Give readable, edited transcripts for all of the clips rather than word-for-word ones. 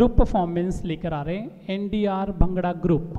Group performance लेकर आ रहे हैं NDR भंगड़ा ग्रुप।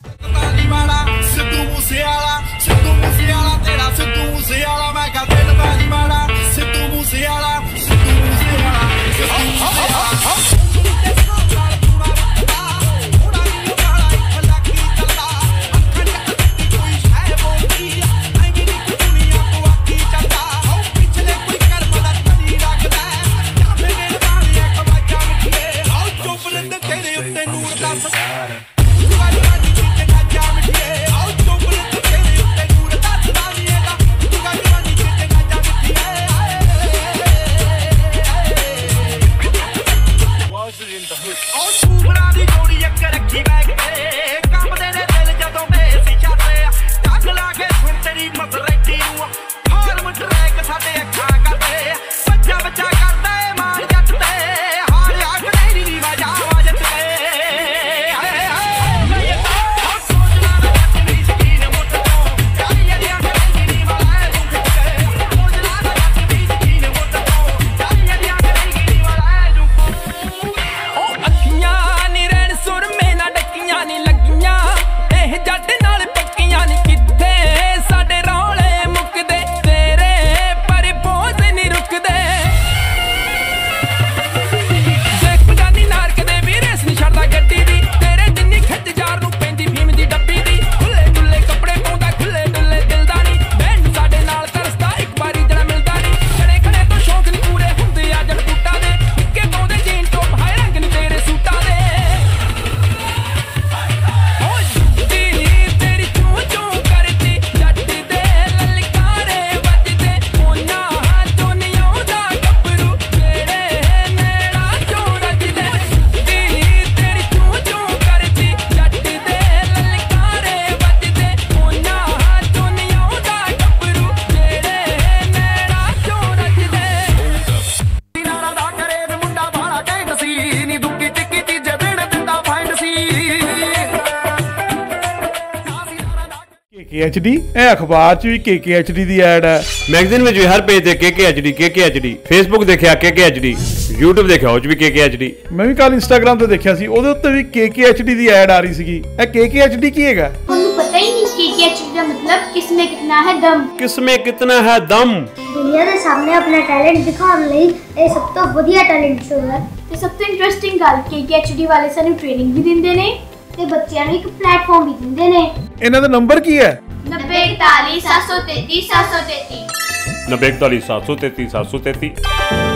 KKHD ਇਹ ਅਖਬਾਰ ਚ ਵੀ KKHD ਦੀ ਐਡ ਹੈ, ਮੈਗਜ਼ੀਨ ਵਿੱਚ ਵੀ ਹਰ ਪੇਜ ਤੇ KKHD, ਫੇਸਬੁੱਕ ਦੇਖਿਆ KKHD, YouTube ਦੇਖਿਆ ਉਹ ਚ ਵੀ KKHD। ਮੈਂ ਵੀ ਕੱਲ ਇੰਸਟਾਗ੍ਰਾਮ ਤੇ ਦੇਖਿਆ ਸੀ, ਉਹਦੇ ਉੱਤੇ ਵੀ KKHD ਦੀ ਐਡ ਆ ਰਹੀ ਸੀਗੀ। ਇਹ KKHD ਕੀ ਹੈਗਾ? ਤੁਹਾਨੂੰ ਪਤਾ ਹੀ ਨਹੀਂ KKHD ਦਾ मतलब किसमें कितना है दम। किसमें कितना है दम। ਦੁਨੀਆ ਦੇ ਸਾਹਮਣੇ ਆਪਣਾ ਟੈਲੈਂਟ ਦਿਖਾਉਣ ਲਈ ਇਹ ਸਭ ਤੋਂ ਵਧੀਆ ਟੈਲੈਂਟ ਸ਼ੋਅ ਹੈ ਤੇ ਸਭ ਤੋਂ ਇੰਟਰਸਟਿੰਗ ਗੱਲ KKHD ਵਾਲੇ ਸਾਨੂੰ ਟ੍ਰੇਨਿੰਗ ਵੀ ਦਿੰਦੇ ਨੇ ਤੇ ਬੱਚਿਆਂ ਨੂੰ ਇੱਕ ਪਲੇਟਫਾਰਮ ਵੀ ਦਿੰਦੇ ਨੇ। ਇਹਨਾਂ ਦਾ ਨੰਬਰ ਕੀ ਹੈ? 9041 733 733 9041 733 733।